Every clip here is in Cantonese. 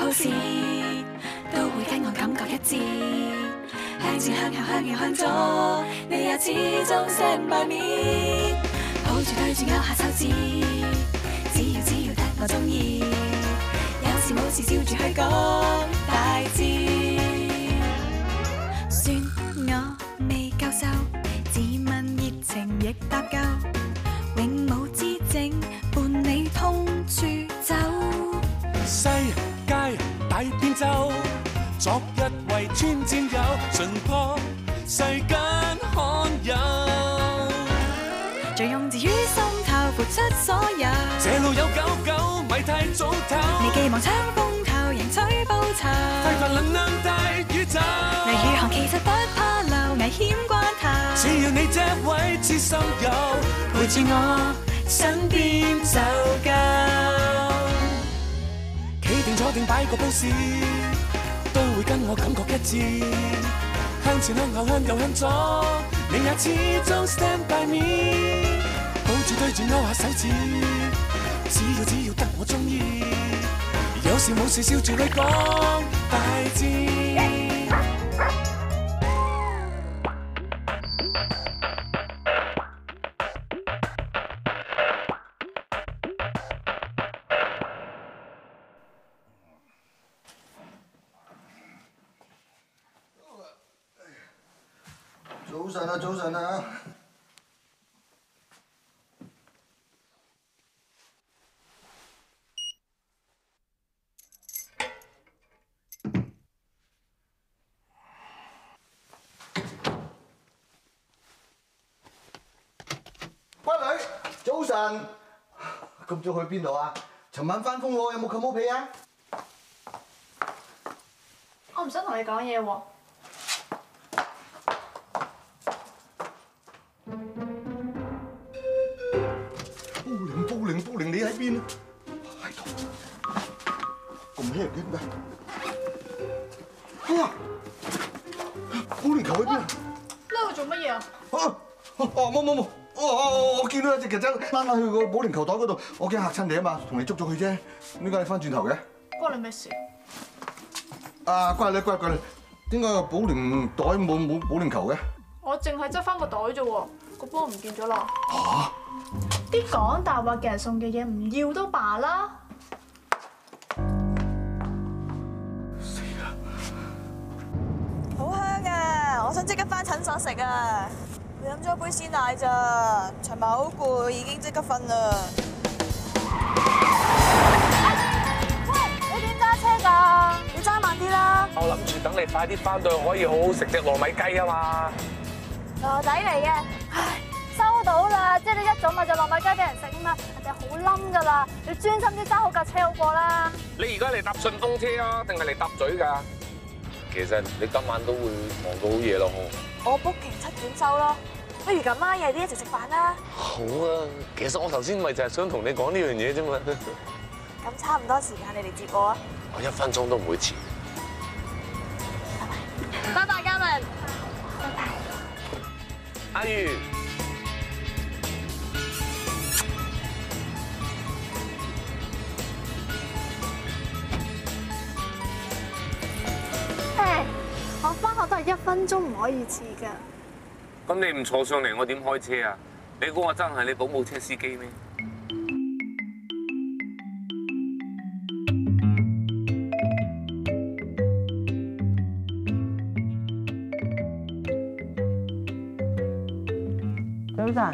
故事，都會跟我感覺一致。向前向後向右向左，你也始終 stand by me。抱住對住咬下手指，只要得我鍾意，有事冇事笑住去講大致。算我未夠瘦，自問熱情亦搭夠，永無之症伴你通處走。 世界大變奏，昨日為村戰友，純破世間罕有。 最用自於心頭，付出所有。 這路有99，咪太早唞。 你寄望槍風頭，迎取報酬。 揮發能量大宇宙。 雷雨寒其實不怕流，危險關頭。 只要你這位知心友陪住我身邊就夠。 企定坐定擺個 pose，都會跟我感覺一致。向前向後向右向左，你也始終 stand by me。抱住對住勾下手指，只要得我鍾意，有事冇事笑住去講大致。 早晨啊！乖女，早晨。咁早去邊度啊？尋晚翻風喎，有冇冚好被啊？ 我唔想同你講嘢喎。 布靈，你喺邊啊？喺度。咁輕嘅點解？哇！保齡球喺邊啊？ 呢度做乜嘢啊？ 冇。我見到有隻曱甴躝落去個保齡球袋嗰度，我驚嚇親你啊嘛，同你捉咗佢啫。點解你翻轉頭嘅？ 關你咩事？ 啊，乖女，點解個保齡袋冇保齡球嘅？ 我淨係執翻個袋啫喎，個波唔見咗啦。 嚇！ 啲講大話嘅人送嘅嘢唔要都罷啦。 死啦！ 好香啊！我想即刻翻診所食啊！我飲咗杯鮮奶咋，尋晚好攰，已經即刻瞓啦。喂，你點揸車㗎？你揸慢啲啦！ 我諗住等你快啲翻到去，可以好好食隻糯米雞啊嘛！ 羅仔嚟嘅，唉。收到啦，即係你一早買隻糯米雞俾人食啊嘛，人哋好冧噶啦，你專心啲揸好架車好過啦。 你而家嚟搭順風車啊，定係嚟搭嘴㗎？其實你今晚都會忙到好夜咯。 我 booking 7點收咯，不如咁啦，夜啲一齊食飯啦。 好啊，其實我頭先咪就係想同你講呢樣嘢啫嘛。 咁差唔多時間，你嚟接我啊！ 我1分鐘都唔會遲。 拜拜，嘉文。拜拜。 阿如。 我翻學都係1分鐘唔可以遲㗎。 咁你唔坐上嚟，我點開車啊？你估我真係你保姆車司機咩？ 早晨。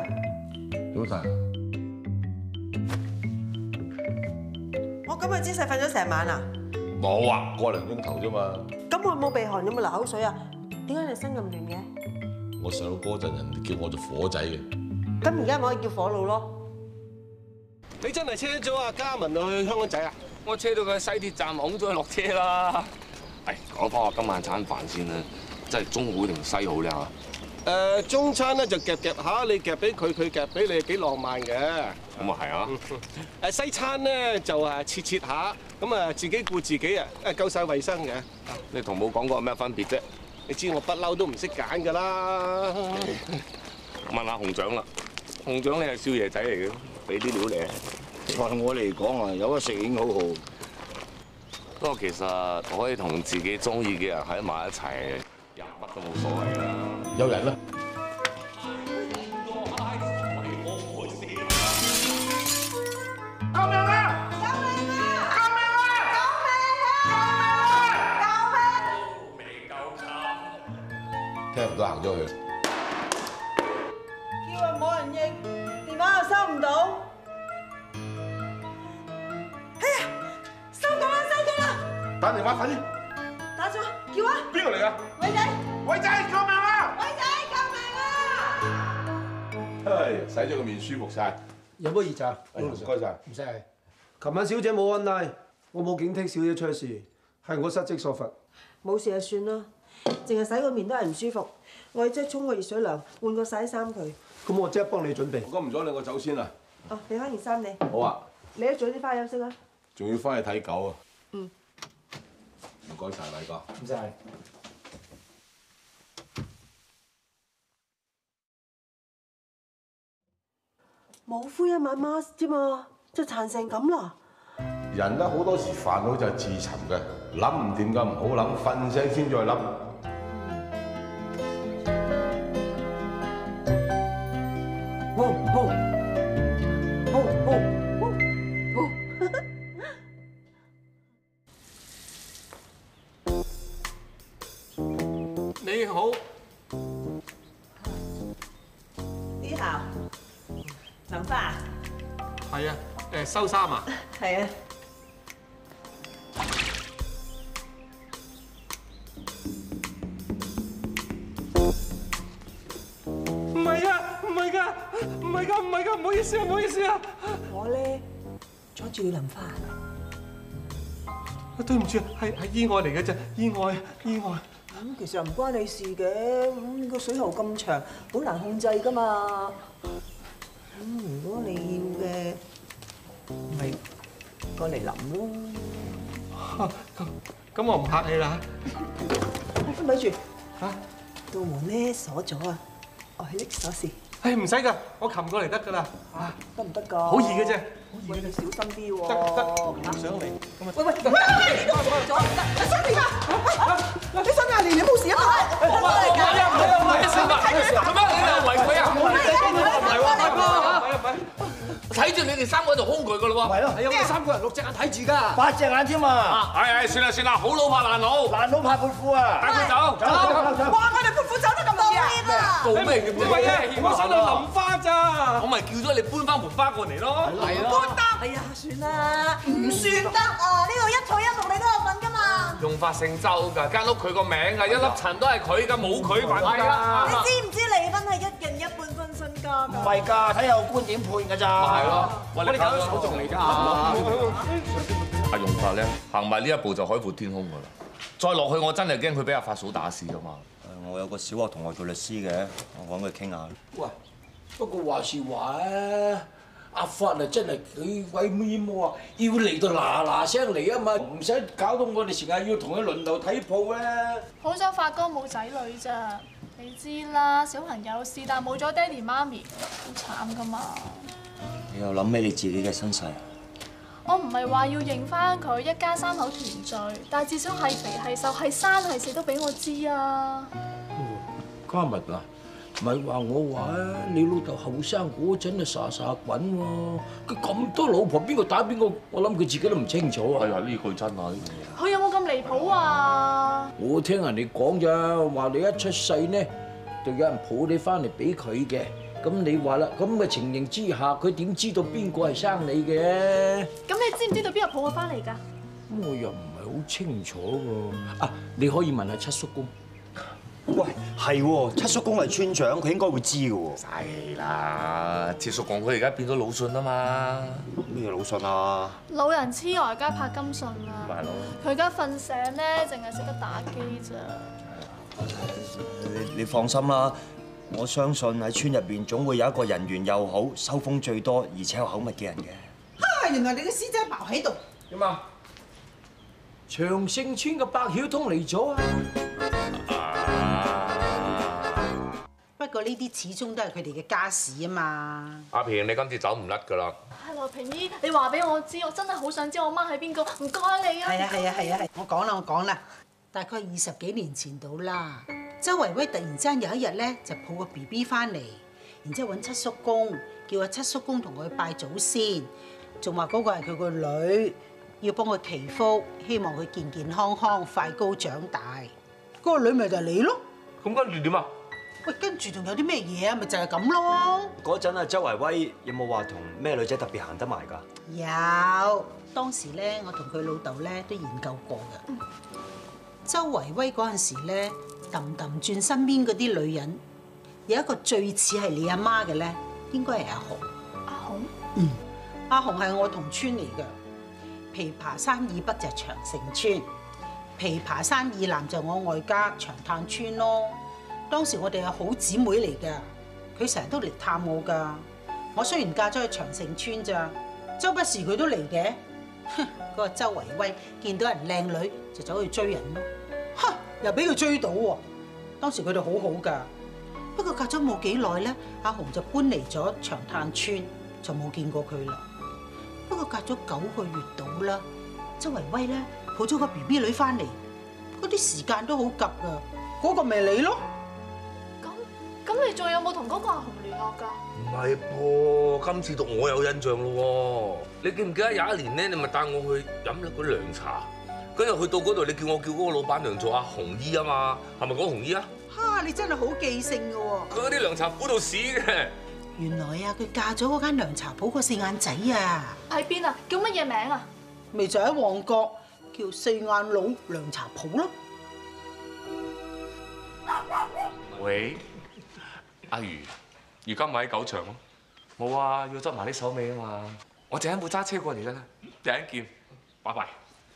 我今日姿勢瞓咗成晚啊？ 冇啊，個零鐘頭啫嘛。 咁會冇鼻鼾，有冇流口水啊？點解你身咁亂嘅？ 我細佬嗰陣人哋叫我做火仔嘅。 咁而家咪可以叫火佬咯。 你真係車咗阿嘉文去香港仔啊？ 我車到佢西鐵站，拱咗佢落車啦。 講翻我今晚餐飯先啦，即係中好定西好咧嚇？ 中餐咧就夾下，你夾俾佢，佢夾俾你，幾浪漫嘅。 咁啊係啊。 西餐咧就切下，咁啊自己顧自己啊，夠晒衞生嘅。 你同冇講過有咩分別啫？ 你知我不嬲都唔識揀㗎啦。 問下紅獎啦，紅獎你係少爺仔嚟嘅，俾啲料你。 在我嚟講啊，有得食已經好好。 不過其實可以同自己中意嘅人喺埋一齊，入乜都冇所謂啦。 有人啦。 救命啊！ 聽唔到行咗去。 叫啊冇人應，電話又收唔到。 收到啦！ 打電話快啲！ 打咗，叫啊！ 邊個嚟㗎？ 偉仔， 偉仔，救命啊！ 偉仔，救命啊！ 係洗咗個面舒服晒。 有冇熱茶？ 唔該晒。 唔使。琴晚小姐冇安拉，我冇警惕小姐出事，係我失職所罰。 冇事就算啦，淨係洗個面都係唔舒服。我要即係沖個熱水涼，換個洗衫佢。 咁我即刻幫你準備。 我唔阻你，我走先啦。 哦，俾翻件衫你。 好啊。 你都早啲翻去休息啦。 仲要翻去睇狗啊！ 嗯。 唔該晒，偉哥。 唔使。 冇敷一晚 mask 啫嘛，就殘成咁啦。 人咧好多時煩惱就係自尋嘅，諗唔掂㗎唔好諗，瞓醒先再諗。 你好。 你好，林花。 係啊，收衫啊。 係啊。 唔係啊，唔係㗎，唔係㗎，唔係㗎，唔好意思啊，唔好意思啊。 我咧阻住林花。 對唔住，係意外嚟嘅啫，意外。 咁其實唔關你事嘅，咁個水喉咁長，好難控制㗎嘛。咁如果你要嘅，咪過嚟淋咯。 咁我唔客氣啦。 咪住嚇，道門咧鎖咗啊，我去拎鎖匙。 唔使㗎，我擒過嚟得㗎啦。 得唔得㗎？ 好易嘅啫。 喂，你小心啲喎。 得，唔想嚟。 喂，呢個鎖咗，你想點啊？你想嗌你冇事啊嘛？ 唔係，做乜你又違規啊？睇住你哋三個喺度兇佢㗎咯喎。 係咯，係啊，我哋三個人6隻眼睇住㗎。 8隻眼添啊！ 算啦，好佬怕爛佬， 爛佬怕潑婦啊！ 帶佢走。 哇！我哋潑婦走得咁多嘢啊！ 做咩嘅啫？ 唔係啊，我想去淋花咋。 我咪叫咗你搬翻盆花過嚟咯。 係咯。 搬得，哎呀，算啦，唔算得啊！呢度一草一木你都有份㗎嘛。 用法姓周㗎，間屋佢個名㗎，一粒塵都係佢㗎，冇佢份㗎。 你知唔知離婚係1人1半分身家㗎？ 唔係㗎，睇下個官點判㗎咋。 係咯，喂，你搞咗手續嚟㗎。阿用法咧，行埋呢一步就海闊天空㗎啦。再落去我真係驚佢俾阿發嫂打死㗎嘛。 我有個小學同學做律師嘅，我揾佢傾下。 喂，不過話是話啊，阿發啊真係佢鬼咩魔啊，要嚟到嗱聲嚟啊嘛，唔使搞到我哋成日要同佢輪流睇鋪咧。 好彩發哥冇仔女咋，你知啦，小朋友是但冇咗爹哋媽咪，好慘噶嘛。 你又諗起你自己嘅身世？ 我唔係話要認翻佢一家3口團聚，但係至少係肥係瘦係生係死都俾我知啊！ 嘉文啊，唔係話我話啊，你老豆後生嗰陣啊傻傻滾喎，佢咁多老婆邊個打邊個，我諗佢自己都唔清楚啊！ 係啊，呢句真啊，呢句嘢。 佢有冇咁離譜啊？ 我聽人哋講咋，話你一出世呢，就有人抱你翻嚟俾佢嘅。咁你話啦，咁嘅情形之下，佢點知道邊個係生你嘅？ 咁你知唔知道邊個抱我翻嚟㗎？ 咁我又唔係好清楚喎。啊，你可以問下七叔公。 喂，係喎，七叔公係村長，佢應該會知嘅喎。 係啦，七叔公佢而家變咗魯迅啊嘛。 咩魯迅啊？ 老人痴呆加拍金信啊！ 咪係咯。 佢而家瞓醒咧，淨係識得打機咋。 你放心啦。我相信喺村入邊總會有一個人緣又好、收風最多而且有口密嘅人嘅。 啊！原來你個師姐刨喺度。 點啊？長勝村嘅白曉通嚟咗啊！ 不過過呢啲始終都係佢哋嘅家事啊嘛。 阿平，你今次走唔甩㗎啦！ 係羅平姨，你話俾我知，我真係好想知我媽係邊個，唔該你啊！ 係，我講啦，大概20幾年前到啦。周維威突然之間有一日咧，就抱個 BB 翻嚟，然之後揾七叔公，叫阿七叔公同佢拜祖先，仲話嗰個係佢個女，要幫佢祈福，希望佢健健康康、快高長大。嗰個女咪就係你咯。 咁跟住點啊？ 喂，跟住仲有啲咩嘢啊？咪就係咁咯。 嗰陣啊，周維威有冇話同咩女仔特別行得埋㗎？ 有，當時咧，我同佢老豆咧都研究過嘅。周維威嗰陣時咧，揼轉身邊嗰啲女人，有一個最似係你阿媽嘅咧，應該係阿紅。 阿紅？ 嗯，阿紅係我同村嚟嘅。琵琶山以北就係長城村，琵琶山以南就我外家長灘村咯。當時我哋係好姊妹嚟㗎，佢成日都嚟探我㗎。我雖然嫁咗去長城村咋，周不時佢都嚟嘅。哼，嗰個周維威見到人靚女就走去追人咯。哼，又俾佢追到喎。當時佢哋好好㗎，不過隔咗冇幾耐咧，阿紅就搬嚟咗長灘村，就冇見過佢啦。不過隔咗9個月到啦，周維威咧抱咗個 BB 女翻嚟，嗰啲時間都好急㗎。嗰個咪你咯。 咁你仲有冇同嗰個阿紅聯絡㗎？ 唔係噃，今次到我有印象咯喎。你記唔記得有一年咧，你咪帶我去飲咗嗰涼茶，跟住去到嗰度，你叫我叫嗰個老闆娘做阿紅姨啊嘛，係咪講紅姨啊？ 哈！你真係好記性㗎喎。 佢嗰啲涼茶苦到屎嘅。 原來啊，佢嫁咗嗰間涼茶鋪個4眼仔啊。 喺邊啊？叫乜嘢名啊？ 咪就喺旺角，叫4眼佬涼茶鋪咯。 喂，阿如，而家咪喺狗場咯。冇啊，要執埋啲手尾啊嘛。我陣間會揸車過嚟㗎啦，第一見，拜拜。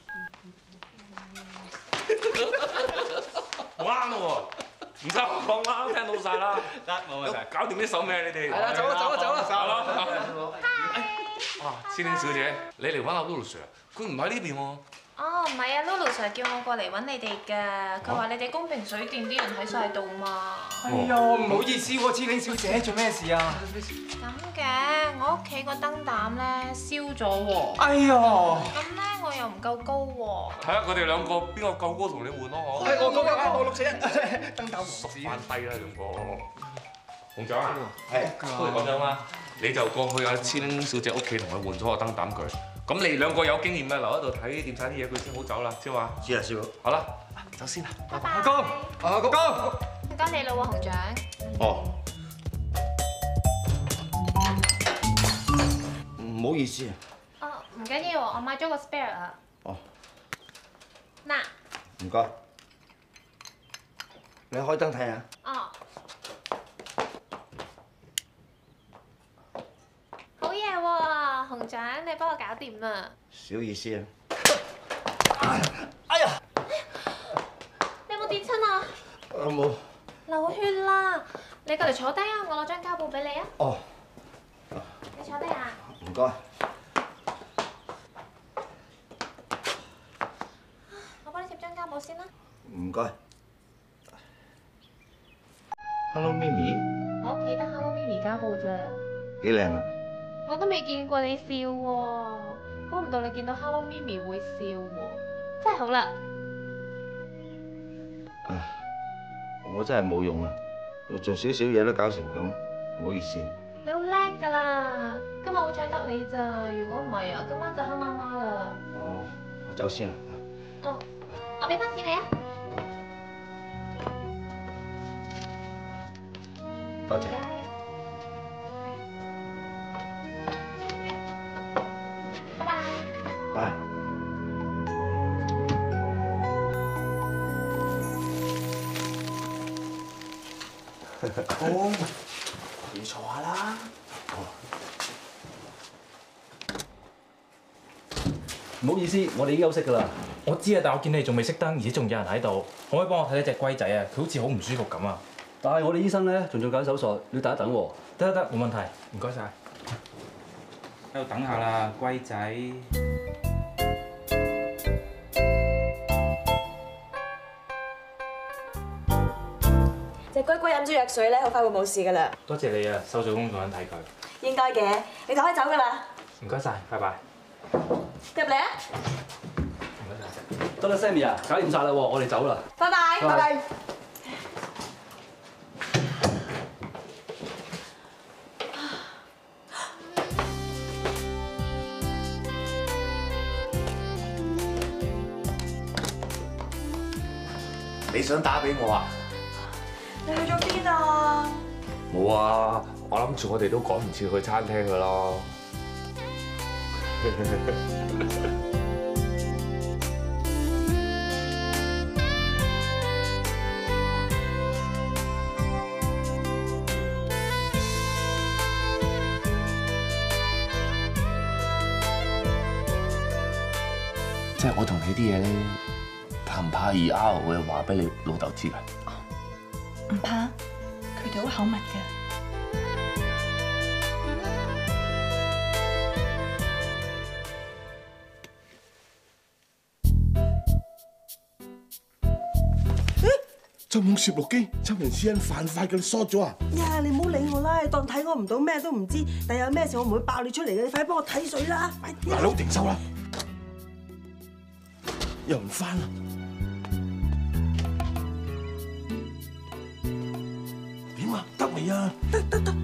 啱喎，唔使我講啦，聽到晒啦。得，冇問題。搞掂啲手尾你哋。係啦，走啦。哇，千玲小姐，你嚟揾阿 Lulu Sir，佢唔喺呢邊喎。 哦，唔係啊 ，Lulu Sir 叫我過嚟揾你哋㗎。佢話你哋公平水電啲人喺晒度嘛。 哎呀，唔好意思喎，千玲小姐，做咩事啊？ 咁嘅，我屋企個燈膽咧燒咗喎。 哎呀！ 咁咧我又唔夠高喎。 睇下佢哋兩個邊個夠高同你換咯，我。 係我高嘅，我61，燈膽縮翻低啦，兩個。紅獎啊， 係， 不如咁樣啦，你就過去阿千玲小姐屋企同佢換咗個燈膽佢。咁你兩個有經驗嘅，留喺度睇掂晒啲嘢，佢先好走啦，知嘛？ 知啊，師傅。 好啦，走先啦。 拜拜。 阿公，哥哥。 唔該你啦喎，紅獎。 哦。唔好意思啊。 哦，唔緊要，我買咗個 spare 啊。 哦。 嗱。 唔該。你開燈睇下。 哦。好嘢喎，紅獎，你幫我搞掂啦。 小意思啊。 哎呀！你有冇跌親啊？ 我冇。 流血啦！你過嚟坐低啊，我攞張膠布俾你啊。 哦。 你坐低啊。 唔該。 我幫你貼張膠布先啦。 唔該。Hello Mimi。 我屋企得 Hello Mimi 膠布咋。 幾靚啊！ 我都未見過你笑喎，估唔到你見到 Hello Mimi 會笑喎，真係好啦。 我真係冇用啊！做少少嘢都搞成咁，唔好意思。 你好叻㗎啦，今日好彩得你咋，如果唔係啊，今晚就黑媽媽啦。 哦，我走先啦。 哦，我俾翻錢你啊。 多謝。 拜拜。 拜。 公，你坐下啦。 唔好意思，我哋已經休息㗎啦。我知啊，但我見你仲未熄燈，而且仲有人喺度，可唔可以幫我睇睇隻龜仔啊？佢好似好唔舒服咁啊！ 但係我哋醫生咧仲做緊手術，要等一等喎。 得，冇問題，唔該晒。喺度等下啦，龜仔。 謝隻龜龜飲咗藥水咧，好快會冇事噶啦。 多謝你啊，收咗工仲肯睇佢。 應該嘅，你就可以走噶啦。 唔該晒，拜拜。 入嚟啊！ 得啦，Sammy 啊，搞掂晒啦喎，我哋走啦。 拜拜，拜拜。 你想打俾我啊？ 你去咗邊啊？ 冇啊，我諗住我哋都趕唔切去餐廳噶啦。即係我同你啲嘢咧，怕唔怕以後會話俾你老豆知㗎？ 唔怕，佢哋好口密㗎。 就冇攝錄機，周明私隱犯法嘅，你疏咗啊？ 呀，你唔好理我啦，當睇我唔到，咩都唔知。第日有咩事我唔會爆你出嚟嘅，你快啲幫我睇水啦！快啲！ 大佬停手啦！又唔翻啦？點啊？得未啊？ 得啦！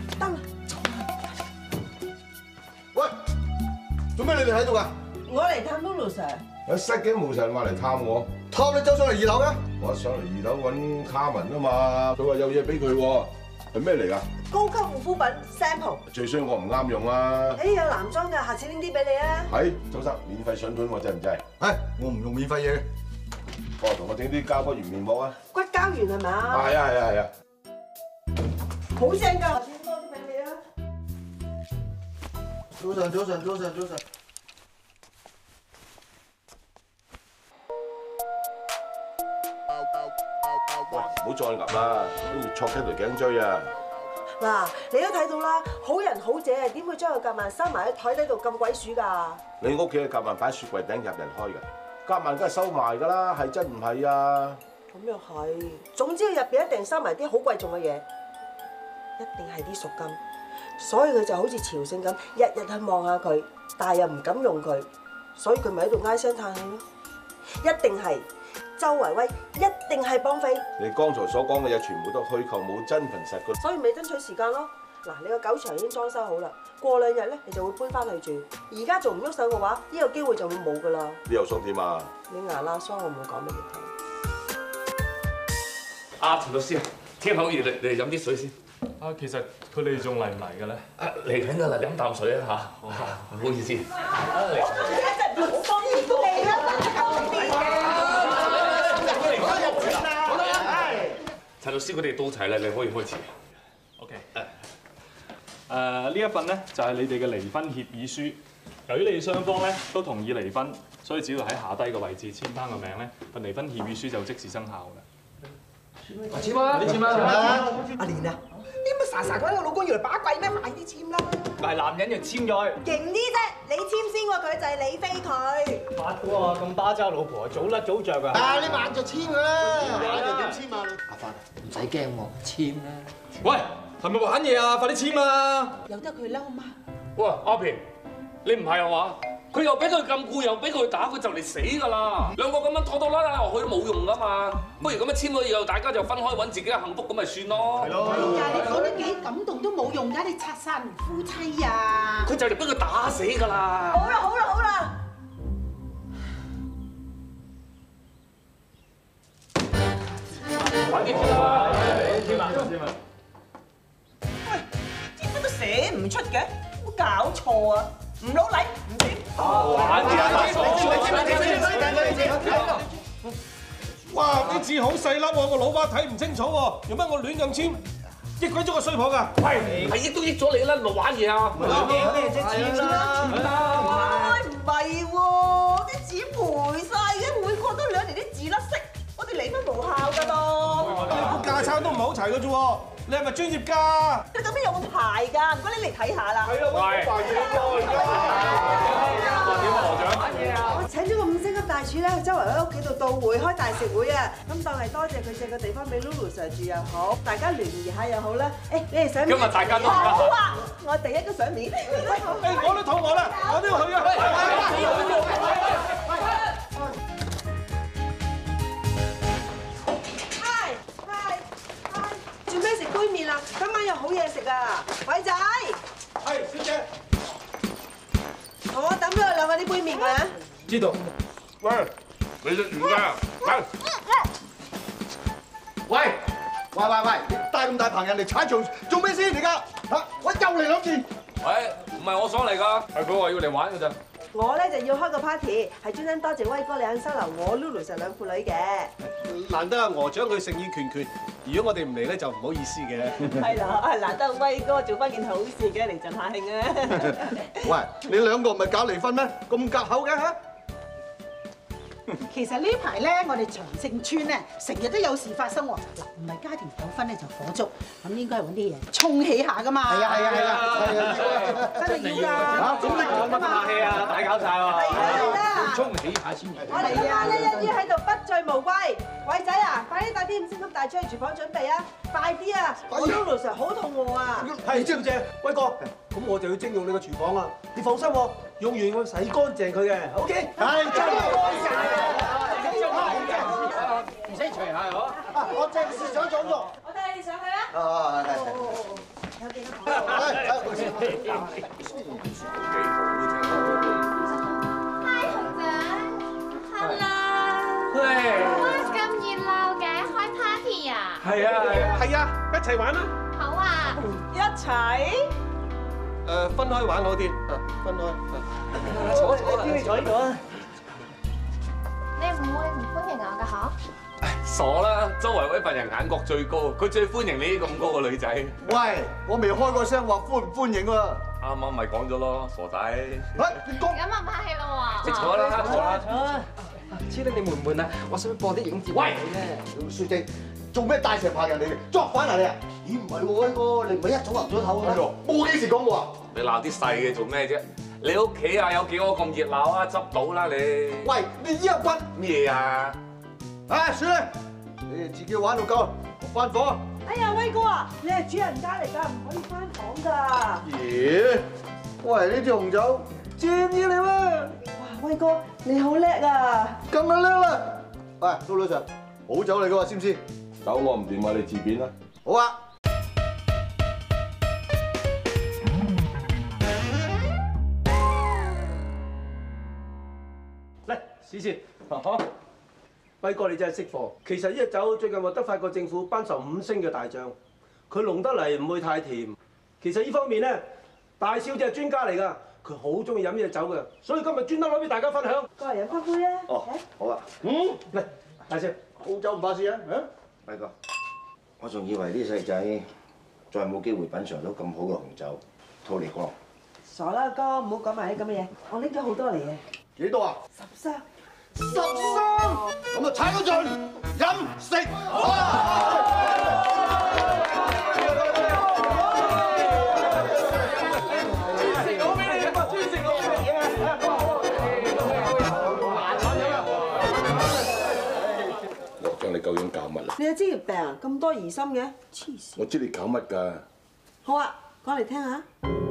喂，做咩你哋喺度㗎？ 我嚟探 Lulu Sir。 有失驚無神話嚟探我， 探你走上嚟2樓嘅？ 我上嚟2樓揾卡文啊嘛，佢話有嘢俾佢喎，係咩嚟㗎？ 高級護膚品 sample。 最衰我唔啱用啊！ 有男裝㗎，下次拎啲俾你啊！ 係，周生免費上盤我制唔制？ 我唔用免費嘢。 同我整啲膠骨原面膜啊！ 骨膠原係嘛？ 係啊！ 好正㗎，下次多啲俾你啊！ 早晨。 喂，唔好再揼啦，跟住戳緊條頸椎啊！ 嗱，你都睇到啦，好人好姐點會將個夾萬收埋喺台底度咁鬼鼠㗎？ 你屋企嘅夾萬擺喺雪櫃頂入人開㗎，夾萬梗係收埋㗎啦，係真唔係啊？ 咁又係，總之佢入邊一定收埋啲好貴重嘅嘢，一定係啲贖金，所以佢就好似朝聖咁，日日去望下佢，但係又唔敢用佢，所以佢咪喺度唉聲嘆氣咯。一定係周圍威，一定係幫飛。 你剛才所講嘅嘢全部都虛構，冇真憑實據。 所以咪爭取時間咯。嗱，你個狗場已經裝修好啦，過2日咧你就會搬翻去住。而家仲唔喐手嘅話，呢個機會就會冇㗎啦。 你又想點啊？ 你牙罅疏，我唔會講俾你聽。 陳老師啊，天口熱，你哋飲啲水先。 其實佢哋仲嚟唔嚟嘅咧？ 嚟緊㗎啦，飲啖水啊嚇！唔好意思。 好方便都嚟啦！ 陳老師佢哋到齊啦，你可以開始。 OK。呢一份咧就係你哋嘅離婚協議書。由於你哋雙方咧都同意離婚，所以只要喺下低個位置簽翻個名咧，份離婚協議書就即時生效嘅。 簽啊！你簽啊！ 阿蓮啊，你乜傻傻講你個老公要嚟把鬼咩？快啲簽啦！ 但係男人就簽咗。 勁啲啫，你簽先喎，佢就係你飛佢。 發哥啊，咁巴渣老婆，早甩早着啊！ 你慢就簽㗎啦，慢就點簽啊？ 阿發唔使驚喎，簽啦！ 喂，係咪玩嘢啊？快啲簽啊！ 由得佢啦，好嗎？ 喂，阿平，你唔係啊嘛？佢又俾佢禁錮，又俾佢打，佢就嚟死㗎啦！兩個咁樣拖拖拉拉落去都冇用㗎嘛，不如咁樣簽咗以後，大家就分開揾自己嘅幸福咁咪算咯。係咯。 哎呀，你講得幾感動都冇用㗎，你拆散唔夫妻啊！ 佢就嚟俾佢打死㗎啦！ 好啦， 快啲簽啊！ 簽啊！ 喂，簽乜都寫唔出嘅，有冇搞錯啊？唔老禮唔簽。 玩嘢啊！哇！啲字好細粒喎，個老媽睇唔清楚喎，做乜我亂咁簽？益鬼咗個衰婆㗎！ 喂，係益都益咗你啦，咪玩嘢啊！ 驚咩啫？簽啦！唔係喎，啲紙賠晒嘅，每個都2年啲字甩色，我哋離婚無效㗎咯。 副駕抄都唔係好齊嘅啫喎，你係咪專業㗎？ 你咁邊有冇牌㗎？唔該你嚟睇下啦。 係啊，我牌嘢喎而家。 我請咗個5星級大廚咧，周圍喺屋企度到會開大食會啊！咁當係多謝佢借個地方俾 Lulu Sir 住又好，大家聯誼下又好啦。誒，你哋想面？ 今日大家都唔得好啊！我第一都想面。 我都肚餓啦，我都要去啊！ 做咩食杯麵啊？今晚有好嘢食啊！偉仔， 係小姐， 同我抌咗佢兩個啲杯麵佢啊！ 知道。 喂，你食完㗎？嚟。 喂，你帶咁大棚人嚟踩場，做咩先而家？嚇，我又嚟兩件。 喂，唔係我想嚟㗎，係佢話要嚟玩㗎咋。 我咧就要開個 party，係專登多謝威哥你肯收留我 Lulu Sir 兩父女嘅。 難得阿鵝長佢誠意拳拳，如果我哋唔嚟咧就唔好意思嘅。 係啦，係難得威哥做翻件好事嘅嚟盡下興啊！ 喂，你兩個唔係搞離婚咩？咁夾口嘅嚇？ 其實呢排咧，我哋長盛村咧，成日都有事發生喎。嗱，唔係家庭糾紛咧，就火燭，咁應該係揾啲嘢沖起下噶嘛。係啊，真係要㗎。 嚇，咁你講乜客氣啊？大搞晒喎。 係啦， 沖起下先。 我哋而家咧一於喺度不醉無歸。偉仔啊，快啲帶啲5星級大廚去廚房準備啊！快啲啊！我 Lulu Sir 好肚餓啊！ 係，知唔知？威哥，咁我就要徵用你個廚房啦。你放心喎，用完我洗乾淨佢嘅。OK。係，真係。 唔使除下嗬。 我正式想做咗。 我帶你上去啊！ 有幾多 Hi， 熊仔 ，Hello。 喂。 哇，咁熱鬧嘅，開 party 啊？ 係啊，一齊玩啦！ 好啊。 一齊。 分開玩好啲，分開。 坐呢度啊！ 你唔會唔歡迎我㗎嗬？ 傻啦！周圍嗰啲份人眼角最高，佢最歡迎你啲咁高嘅女仔。 喂，我未開過聲話歡唔歡迎喎。 啱啱咪講咗咯，傻仔。 你講。 咁啊唔客氣咯喎。 你坐啦，坐啦。 知得你悶唔悶啊？我想播啲影節。 喂，書記，做咩帶成棚人嚟嘅？作反啊你啊！咦唔係喎，威哥，你唔係一早岌咗頭嘅？冇幾時講過啊？ 你鬧啲細嘅做咩啫？你屋企啊有幾個咁熱鬧啊？執到啦你。 喂，你依家軍咩啊？ 唉，算啦，你哋自己玩到夠，我翻房。 哎呀，威哥啊，你係主人家嚟㗎，唔可以翻房㗎。 咦？喂，呢支紅酒正嘢嚟喎！ 哇，威哥你好叻啊！ 咁就叻啦！喂，Lulu Sir，好酒嚟㗎喎，知唔知？ 酒我唔掂啊，你自便啦。 好啊。 嚟試試。威哥你真係識貨。其實呢隻酒最近獲得法國政府頒授5星嘅大獎，佢濃得嚟唔會太甜。其實呢方面咧，大小姐係專家嚟㗎，佢好中意飲呢隻酒㗎，所以今日專登攞俾大家分享。 過嚟飲翻杯啊！ 哦，好啊。 嚟，大少， 好酒唔怕事啊！ 威哥，我仲以為啲細仔再冇機會品嚐到咁好嘅紅酒，吐嚟講。 傻啦哥，唔好講埋啲咁嘅嘢，我拎咗好多嚟嘅。 幾多啊 ？10箱。 10箱，咁啊踩到盡，飲食。 羅章，你究竟搞乜啊？ 你有職業病啊？咁多疑心嘅，黐線！ 我知你搞乜㗎。 好啊，講嚟聽下。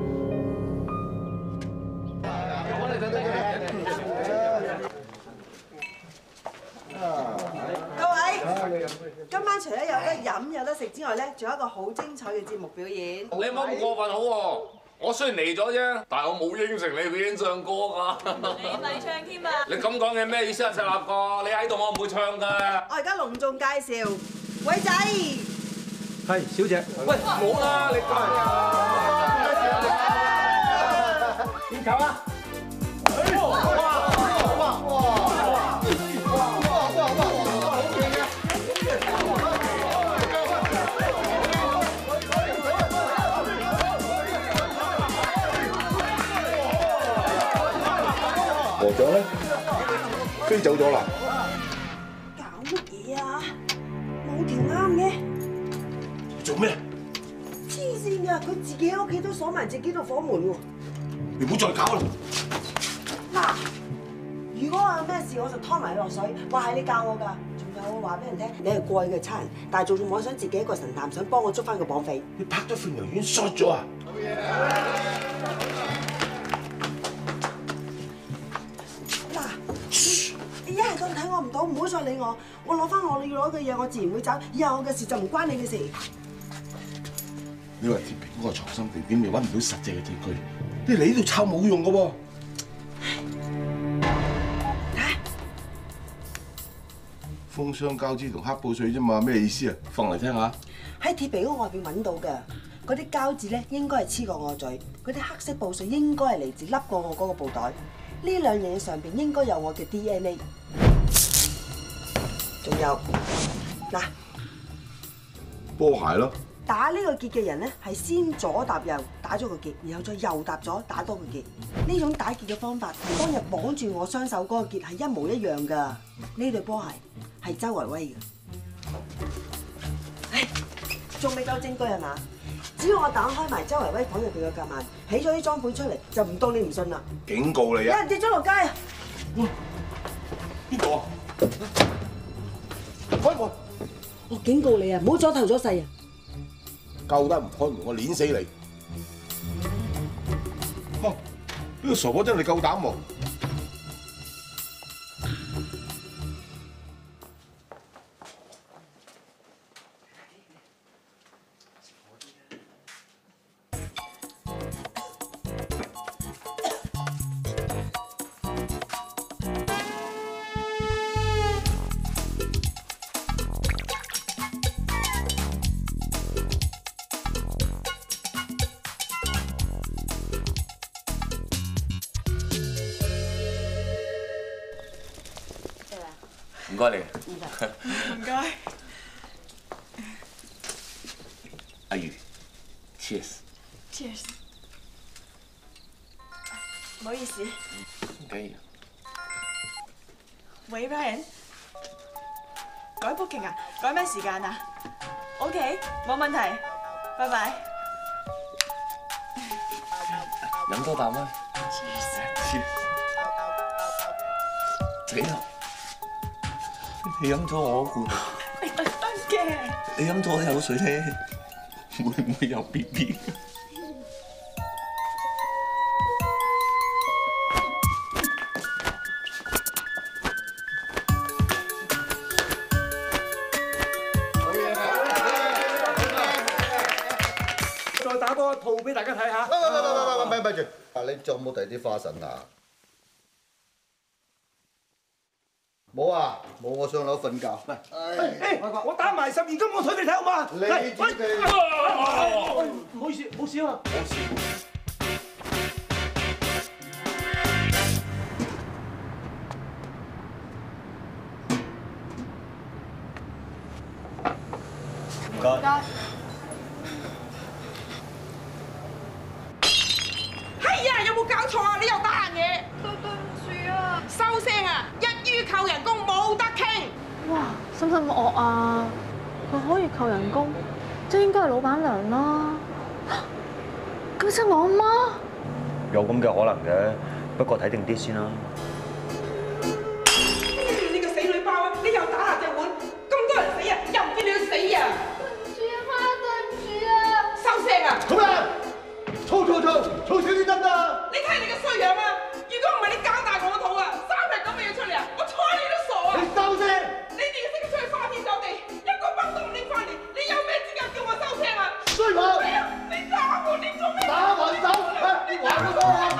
各位，今晚除咗有得飲有得食之外咧，仲有一個好精彩嘅節目表演。 你唔好咁過分好喎！我雖然嚟咗啫，但係我冇應承你表演唱歌㗎。 你咪唱添啊！ 你咁講嘅咩意思啊，赤鱲哥？你喺度我唔會唱㗎。 我而家隆重介紹，偉仔。 係，小姐。 喂，冇啦，你點球啊？ 羅長咧，飛走咗啦。 搞乜嘢啊？冇條啱嘅。 做咩？ 黐線㗎！佢自己喺屋企都鎖埋自己度房門喎。 你唔好再搞啦！ 嗱， 如果我有咩事，我就拖埋你落水，話係你教我㗎。仲有我話俾人聽，你係過去嘅差人，但係做咗我想自己一個神探，想幫我捉翻個綁匪。 你拍咗份郵件 short 咗啊？ 你一係當睇我唔到，唔好再理我。我攞翻我要攞嘅嘢，我自然會走。以後我嘅事就唔關你嘅事。 你話鐵皮嗰個藏身地點，你揾唔到實際嘅證據，你嚟呢度抄冇用嘅喎。封箱膠紙同黑布碎啫嘛，咩意思啊？放嚟聽下。 喺鐵皮屋外邊揾到嘅嗰啲膠紙咧，應該係黐過我嘴；嗰啲黑色布碎應該係嚟自笠過我嗰個布袋。呢兩樣嘢上邊應該有我嘅 DNA。仲有嗱， 波鞋咯。 打呢個結嘅人咧，係先左搭右打咗個結，然後再右搭左打多個結。呢種打結嘅方法同當日綁住我雙手嗰個結係一模一樣㗎。呢對波鞋係周維威嘅。唉，仲未夠證據係嘛？只要我打開埋周維威房入邊嘅夾萬，起咗啲裝備出嚟，就唔當你唔信啦。 警告你啊！ 有人跌咗落街啊！ 邊個啊？開門！ 我警告你啊，唔好阻頭阻勢啊！ 夠得唔開門，我碾死你！嚇！呢個傻婆真係夠膽喎！ 唔該你。 唔該。 阿如 ，cheers。Cheers。 唔好意思。 唔緊要。 喂 ，Ryan， 改 booking 啊？改咩時間啊 ？OK， 冇問題。拜拜。 飲多啖啊 ！Cheers。死啦！你飲咗我罐， 你特登嘅。 你飲咗我口水咧，會唔會有 BB？ 再打多一套俾大家睇下。 咪住！你仲有冇第二啲花神啊？冇啊，冇，我上樓瞓覺。 我打埋12金我腿你睇好嘛？ 你自己。 唔好意思，冇事啊。冇事。 唔該。 係啊，有冇搞錯啊？你又打人嘢？ 對唔住啊！ 收聲啊！一於扣人工，冇得傾。 哇，使唔使咁惡啊？佢可以扣人工，即係應該係老闆娘啦。咁即係我阿媽？ 有咁嘅可能嘅，不過睇定啲先啦。 你個死女包啊！你又打爛隻碗，咁多人死啊，又唔見你去死啊！ 對唔住啊，媽，對唔住啊！ 收聲啊！ 好啦，嘈少啲得唔得？ 你睇你個衰樣啊！如果唔係你搞大我個肚啊，3日咁嘅嘢出嚟啊，我睬你都傻啊！ 你收聲！ 你哋識得出去花天酒地，一個包都唔拎翻嚟，你有咩資格叫我收聲啊？ 衰婆！ 你打我，你做咩？ 打還手！你還我多啊！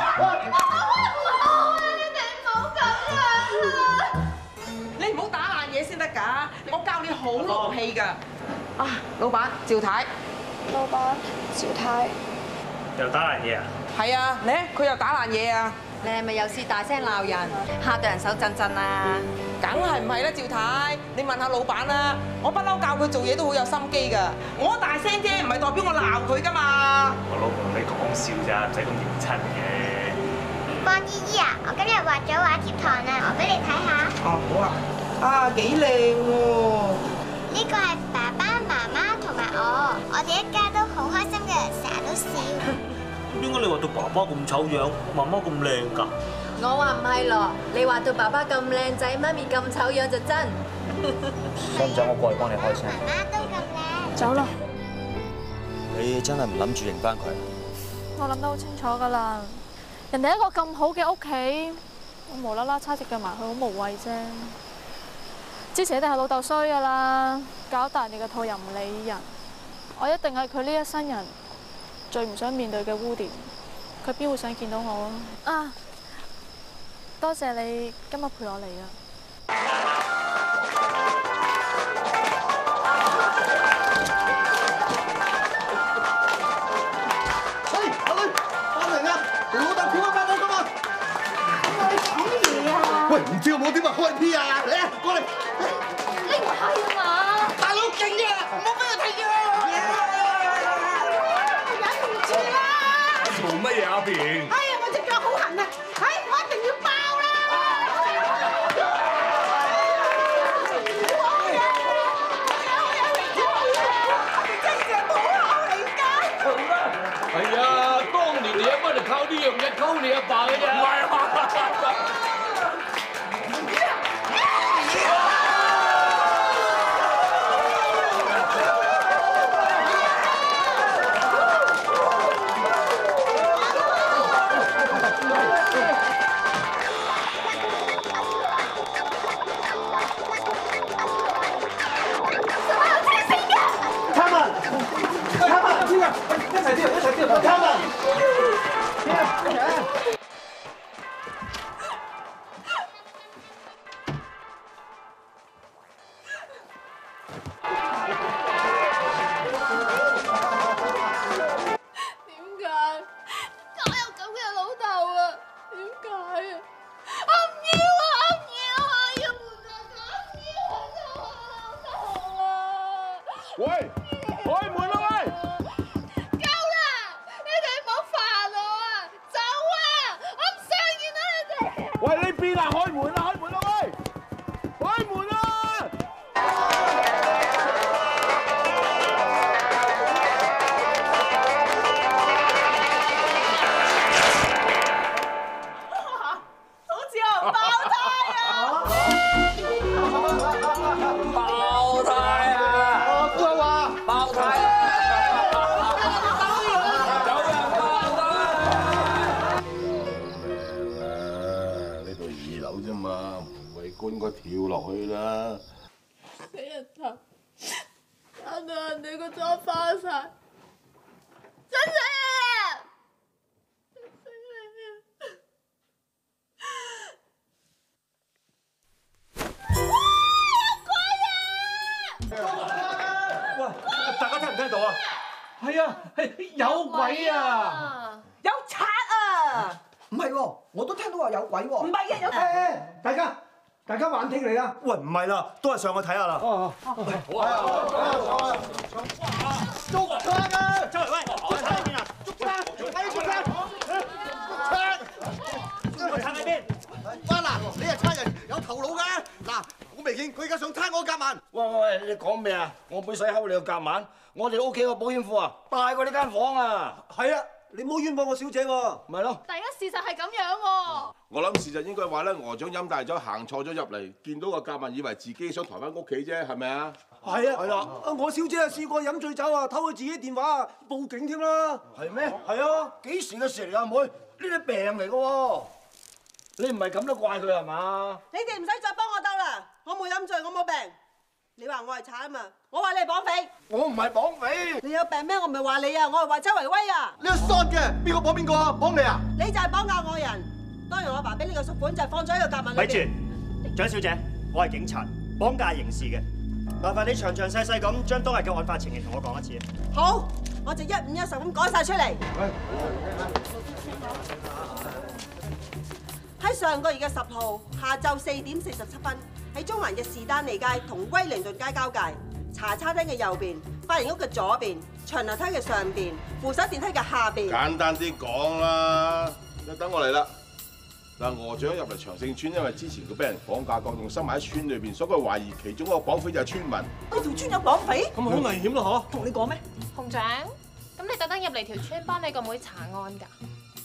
你唔好打爛嘢先得㗎，我教你好勞氣㗎。啊，老闆，趙太。 老闆，趙太。 又打爛嘢啊？ 係啊，你佢又打爛嘢啊！ 你係咪有事大聲鬧人，嚇到人手震震啊？ 梗係唔係啦，趙太，你問下老闆啦。我不嬲教佢做嘢都好有心機㗎。我大聲啫，唔係代表我鬧佢㗎嘛。 我老婆同你講笑咋，唔使咁認真嘅。 方姨姨啊，我今日畫咗畫貼堂啊，我俾你睇下。 哦，好啊。啊，幾靚喎！ 呢個係爸爸媽媽同埋我哋一家都好開心嘅，成日都笑。 點解你畫到爸爸咁醜樣，媽媽咁靚㗎？ 我話唔係咯，你話到爸爸咁靚仔，媽咪咁醜樣就真。 使唔使我過嚟幫你開聲？ 媽都咁靚。 走啦！ 你真係唔諗住認翻佢？ 我諗得好清楚㗎啦，人哋一個咁好嘅屋企，我無啦啦叉隻腳埋去，好無謂啫。之前一定係老豆衰㗎啦，搞大你個肚又唔理人，我一定係佢呢一生人最唔想面對嘅污點，佢邊會想見到我啊？多謝你今日陪我嚟啊！ 喂，阿女，翻嚟啦！同老豆跳一翻舞㗎嘛！ 睇嘢啊！ 喂，唔知有冇啲乜開 P 啊？嚟啊，過嚟！ 你唔係啊嘛？大佬勁啊！唔好俾佢睇啊！忍唔住啦！ 做乜嘢阿平？ 哎呀，我隻腳好痕啊！哎，我一定要爆啦！ 係啊，當年你阿媽就靠呢樣嘢溝你阿爸嘅啫。唔係啊！ 喂，開門啦喂！ 夠啦！你哋唔好煩我啊！走啊！我唔想見到你哋。 喂，呢邊啊，開門啦，開門啦喂！開門啦！ 好似我爆胎啊！ 爆胎啊！ 都係話爆胎啊！ 呢度2樓啫嘛，唔係官個跳落去啦。 死人頭，搞到人哋個妝花晒，真死啊！ 喂，大家聽唔聽到啊？係啊，係有鬼啊！ 有賊啊！唔係喎，我都聽到話有鬼喎。唔係啊，有賊。 大家玩聽你啦。喂，唔係啦，都係上去睇下啦。哦，好啊。 捉賊啊！ 周圍喂，捉賊喺邊啊？ 捉賊！捉賊！ 個賊喺邊？ 哇嗱，你係差人有頭腦㗎！嗱，我未見佢而家想攤我夾萬。 喂，你講咩啊？我唔使睺你個夾萬，我哋屋企個保險庫啊，大過呢間房啊！ 係啊，你唔好冤枉我小姐喎。 咪咯。 第一事實係咁樣喎。 我諗事實應該話咧，鵝掌飲大咗，行錯咗入嚟，見到個夾萬，以為自己想抬翻屋企啫，係咪啊？ 係啊，係啦。我小姐啊試過飲醉酒啊，偷佢自己電話啊，報警添啦。 係咩？ 係啊。 幾時嘅事嚟㗎，阿妹？呢啲病嚟㗎喎。你唔係咁都怪佢係嘛？ 你哋唔使再幫我鬥啦，我冇飲醉，我冇病。你話我係賊啊嘛，我話你係綁匪。 我唔係綁匪。 你有病咩？我唔係話你啊，我係話周圍威啊。 你係傻嘅，邊個綁邊個啊？綁你啊？ 你就係綁架我人。當日我阿爸俾你個贖款就係放咗喺個夾萬裏邊。 咪住，蔣小姐，我係警察，綁架刑事嘅。麻煩你詳詳細細咁將當日嘅案發情形同我講一次。 好，我就1、5、1、10咁講晒出嚟。喺上個月嘅10號下晝4點47分，喺中環嘅士丹利街同威靈頓街交界，茶餐廳嘅右邊、髮型屋嘅左邊、長樓梯嘅上邊、扶手電梯嘅下邊。 簡單啲講啦，你等我嚟啦。嗱，鵝掌入嚟長勝村，因為之前佢俾人綁架過，仲收埋喺村裏邊，所以佢懷疑其中一個綁匪就係村民。 嗰條村有綁匪？ 咁好危險咯，嗬？ 同你講咩？ 紅長，咁你特登入嚟條村幫你個妹查案㗎？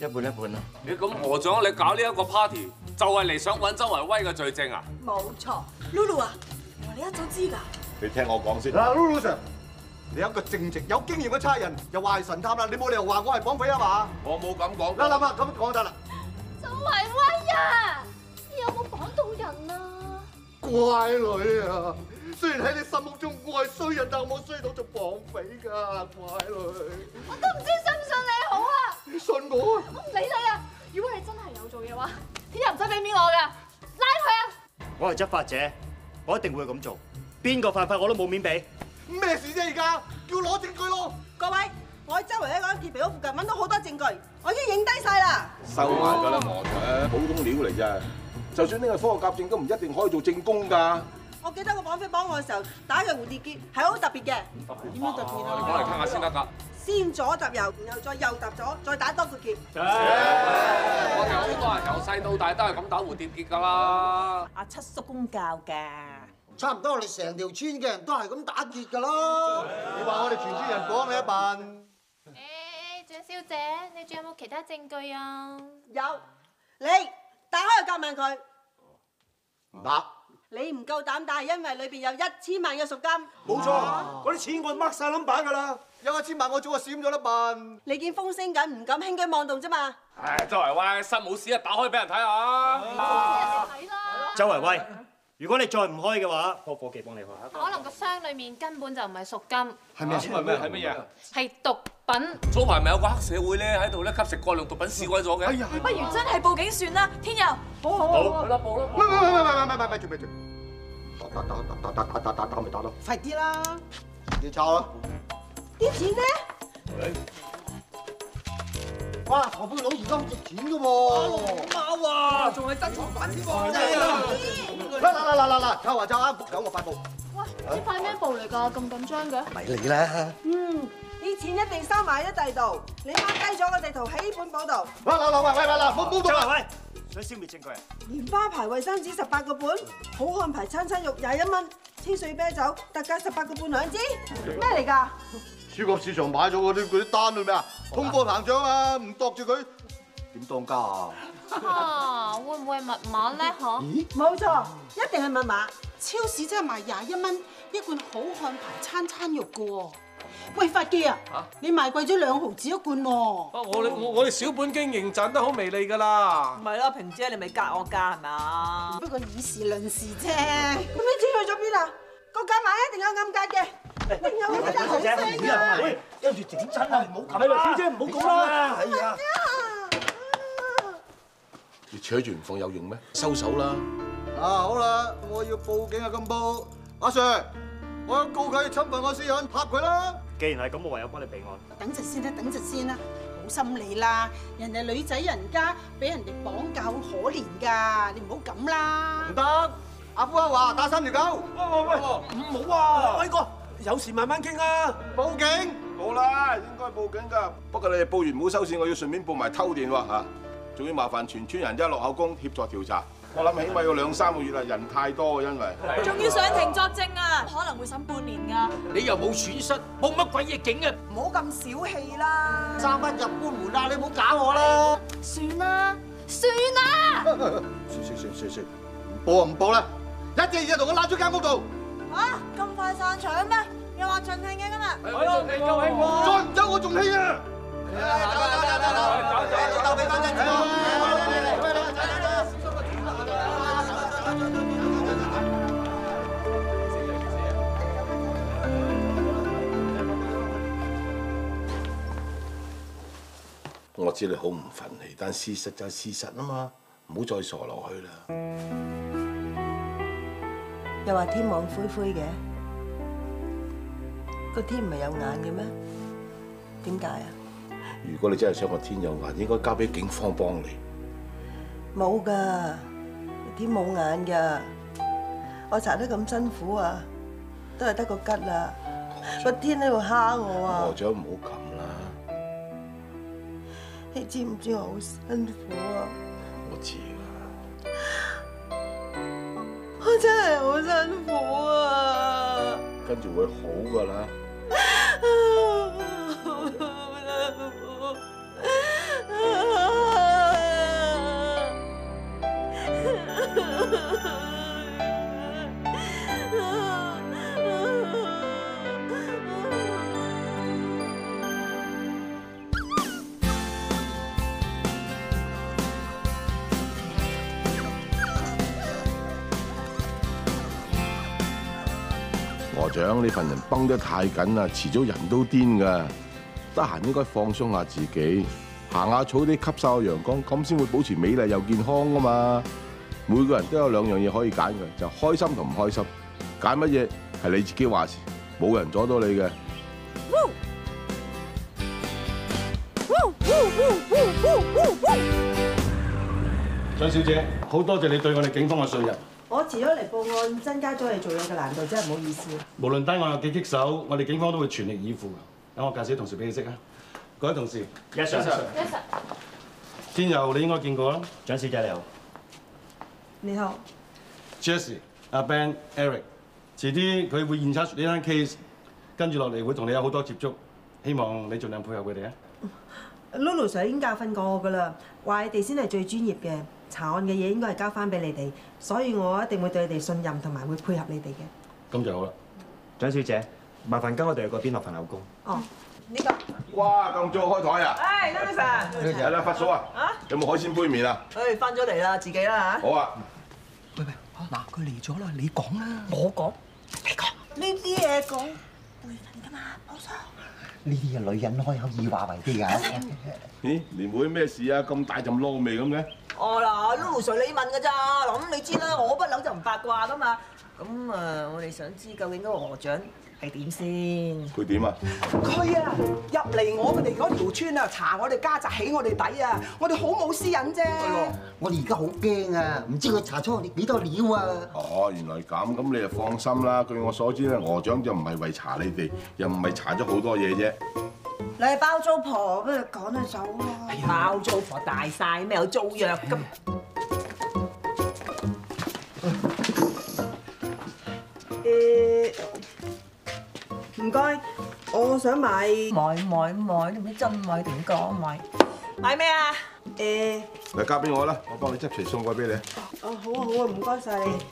一半一半啦。 咦，咁何總你搞呢一個 party 就係嚟想揾周維威嘅罪證啊？ 冇錯，Lulu 啊，原來你一早知㗎。 你聽我講先。 嗱，Lulu Sir，你一個正直有經驗嘅差人，又話係神探啦，你冇理由話我係綁匪啊嘛？ 我冇咁講。 嗱，咁講得啦。 周維威啊，你有冇綁到人啊？ 乖女啊，雖然喺你心目中我係衰人，但我冇衰到做綁匪㗎，乖女。 我都唔知信唔信你好啊！ 你信我啊！ 我唔理你啊！如果你真係有做嘢嘅話，聽日唔使俾面我㗎，拉佢啊！ 我係執法者，我一定會咁做。邊個犯法我都冇面俾。 咩事啫？而家叫攞證據咯！ 各位，我喺周圍一個鐵皮屋附近揾到好多證據，我已經影低晒啦。 收埋㗎啦，鵝腸，普通料嚟咋。就算呢個科學鑑證都唔一定可以做證供㗎。 我記得個綁匪幫我嘅時候打嘅蝴蝶結係好特別嘅。點樣特別你啊？ 講嚟聽下先得㗎。 先左揼右，然後再右揼左，再打多個結。 我哋好多人由細到大都係咁打蝴蝶結㗎啦。 阿七叔公教㗎。 差唔多我哋成條村嘅人都係咁打結㗎啦。 你話我哋全村人綁你一笨？ 誒，蔣小姐，你仲有冇其他證據啊？ 有，你打開個夾萬佢。 唔打。 你唔夠膽打，係因為裏邊有1000萬嘅贖金。 冇錯，嗰啲錢我 mark 晒冧板㗎啦。 有1000萬我早就閃咗啦笨。 你見風聲緊，唔敢輕舉妄動啫嘛。 唉，周維威，實冇事啊，打開俾人睇下。 周維威，如果你再唔開嘅話，我伙計幫你開。 可能個箱裡面根本就唔係贖金， 係咩先？ 係乜嘢？ 係毒品。 早排咪有個黑社會咧喺度咧吸食過量毒品試鬼咗嘅。哎呀， 不如真係報警算啦，天佑。 好啦，報啦。 咪住。打咪打咯。 快啲啦！ 你抄啦。 啲錢咧？ 哇！何貝佬而家好值錢㗎喎。 貓啊，仲係真藏品添喎。 抄啊抄啱，有我快報。 喂，呢塊咩布嚟㗎？咁緊張嘅？ 咪你啦。 啲錢一定收埋喺第度，你 mark 低咗個地圖喺呢本簿度。 喂，冇周維威，想消滅證據啊？ 蓮花牌衛生紙18個半，好漢牌餐肉21蚊，清水啤酒特價18個半兩支，咩嚟㗎？ 超級市場買咗嗰啲單係咩啊？通貨膨脹啊，唔度住佢點當家啊？ 啊，會唔會係密碼咧？嗬？ 咦，冇錯，一定係密碼。 超市真係賣21蚊一罐好漢牌餐肉㗎喎。喂，發記啊！你賣貴咗2毫子一罐喎。 我哋小本經營賺得好微利㗎啦。 唔係啦，平姐你咪格我價係咪啊？ 不過以事論事啫。 咁啲錢去咗邊啊？個價碼一定有暗格嘅，一定有暗格好聲㗎。 喂，跟住整親啊！唔好咁啦，小姐唔好咁啦。係啊。 你扯住唔放有用咩？收手啦！ 好啦，我要報警啊！咁報，阿 Sir，我要告佢侵犯我私隱，拍佢啦！ 既然係咁，我唯有幫你備案。 等陣先啦，冇心理啦，人哋女仔人家俾人哋綁架好可憐㗎，你唔好咁啦。 唔得，阿夫話打3條狗。 喂，唔好啊！威哥，有事慢慢傾啊！ 報警！ 好啦，應該報警㗎。不過你哋報完唔好收線，我要順便報埋偷電喎嚇。仲要麻煩全村人一落口供協助調查。我諗起碼要2-3個月啦，人太多因為。 仲要上庭作證啊，可能會審半年㗎。 你又冇損失，冇乜鬼嘢景啊！ 唔好咁小氣啦 ！3蚊入官門啦，你唔好搞我啦！ 算啦， 算，唔報啦！一隻嘢同我拉出間屋度。 嚇，咁快散場咩？又話盡興嘅今日。 係咯，你夠興喎！ 再唔走我仲興啊！ 鬥俾翻陣錢我知你好唔憤氣，但事實就係事實啊嘛，唔好再傻落去啦。 又話天網恢恢嘅，個天唔係有眼嘅咩？點解啊？ 如果你真係想個天有眼，應該交俾警方幫你。 冇㗎，天冇眼㗎。我查得咁辛苦啊，都係得個吉啦。個天喺度蝦我啊！ 羅長唔好咁啦。 你知唔知我好辛苦啊？ 我知㗎。 我真係好辛苦啊！ 跟住會好㗎啦。 好辛苦。 長，你份人繃得太緊啦，遲早人都癲㗎。得閒應該放鬆下自己，行下草地，吸收下陽光，咁先會保持美麗又健康㗎嘛。每個人都有兩樣嘢可以揀嘅，就開心同唔開心。揀乜嘢係你自己話事，冇人阻到你嘅。 張小姐，好多謝你對我哋警方嘅信任。 我遲咗嚟報案，增加咗你做嘢嘅難度，真係唔好意思。 無論單案有幾棘手，我哋警方都會全力以赴嘅。等我介紹啲同事俾你識啊！各位同事 ，Yes sir。天佑你應該見過啦，蔣小姐你好。 你好 Jessie、阿 Ben、Eric， 遲啲佢會驗測呢單 case， 跟住落嚟會同你有好多接觸，希望你盡量配合佢哋啊。 Lulu Sir 已經教訓過我㗎啦，話你哋先係最專業嘅，查案嘅嘢應該係交翻俾你哋，所以我一定會對你哋信任同埋會配合你哋嘅。 咁就好啦。 蔣小姐，麻煩跟我哋去嗰邊落份口供。 哦， 呢個。 哇，咁早開台啊！ 唉，Lulu Sir。 係啦，發嫂啊，有冇海鮮杯麵啊？ 唉，翻咗嚟啦，自己啦嚇。 好啊。 喂，嗱，佢嚟咗啦，你講啦。 我講。 你講。 呢啲嘢講輩份㗎嘛，冇錯。 呢啲係女人開口易話為啲㗎。 咦，連妹咩事啊？咁大陣撈味咁嘅？ 哦嗱，Lulu Sir你問㗎咋？咁你知啦，我不嬲就唔八卦㗎嘛。咁我哋想知究竟嗰個河長係點先？ 佢點啊？ 佢啊，入嚟我哋嗰條村啊，查我哋家宅起我哋底啊，我哋好冇私隱啫。 我哋而家好驚啊，唔知佢查出我哋幾多料啊！ 哦，原來咁，咁你就放心啦。據我所知咧，河長就唔係為查你哋，又唔係查咗好多嘢啫。 你係包租婆，不如趕佢走啦。 包租婆大晒，咩有租約咁？ 唔該，我想買。 買，你唔知真買定假買？買咩啊？ 嚟交俾我啦，我幫你執齊送過俾你。 哦，好啊，唔該晒你。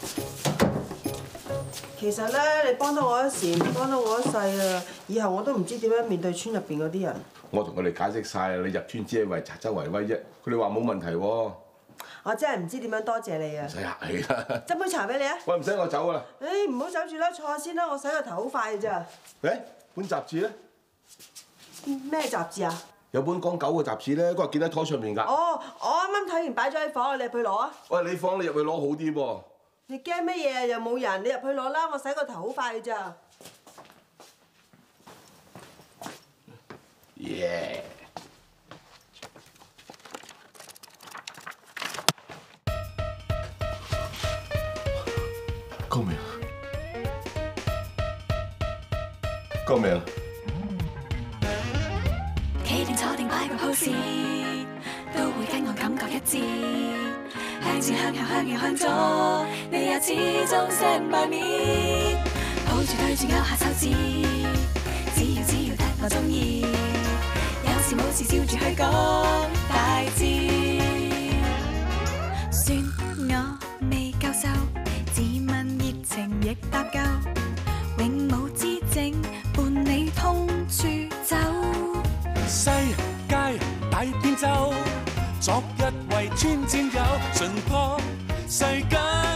其實咧，你幫到我一時，唔幫到我一世啊！以後我都唔知點樣面對村入邊嗰啲人。 我同佢哋解釋晒，你入村只係為查周圍威啫。佢哋話冇問題喎。 我真係唔知點樣多謝你啊！ 唔使客氣啦。 斟杯茶俾你啊！ 喂，唔使我走啦。 誒，唔好走住啦，坐下先啦，我洗個頭好快嘅咋。 誒，本雜誌咧？ 咩雜誌啊？ 有本講狗嘅雜誌咧，嗰日見喺台上面㗎。 哦，我啱啱睇完擺咗喺房，你入去攞啊！ 喂，你房你入去攞好啲噃。 你驚乜嘢啊？又冇人，你入去攞啦，我洗個頭好快嘅咋。 耶！救命！救命！ 企定坐定擺個 pose，都會跟我感覺一致。向前向後向右向左，你也始終 stand by me。抱住對住勾下手指，只要得我鍾意，有事冇事笑住去講大致。算我未夠瘦，自問熱情亦搭夠，永無之症伴你通處走。 世界大變奏，昨日為村戰友，盡破世間。